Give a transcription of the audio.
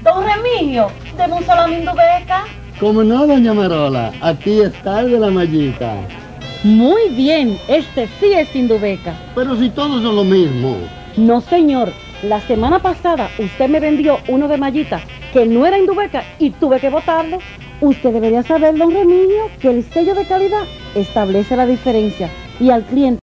Don Remigio, deme un salami Indubeca. Como no, doña Marola, aquí está el de la mallita. Muy bien, este sí es Indubeca. Pero si todos son lo mismo. No, señor. La semana pasada usted me vendió uno de mallita que no era Indubeca y tuve que botarlo. Usted debería saber, don Remigio, que el sello de calidad establece la diferencia y al cliente